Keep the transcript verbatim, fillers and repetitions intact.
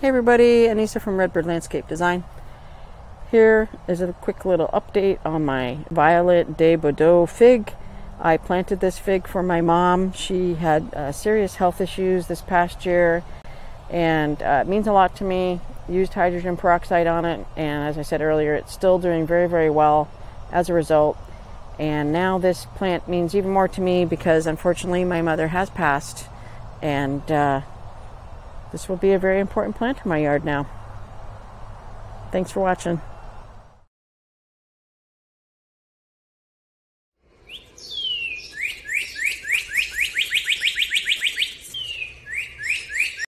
Hey everybody, Anissa from Redbird Landscape Design. Here is a quick little update on my Violette de Bordeaux Fig. I planted this fig for my mom. She had uh, serious health issues this past year, and uh, it means a lot to me. Used hydrogen peroxide on it, and as I said earlier, it's still doing very, very well as a result. And now this plant means even more to me because unfortunately my mother has passed, and uh, this will be a very important plant in my yard now. Thanks for watching.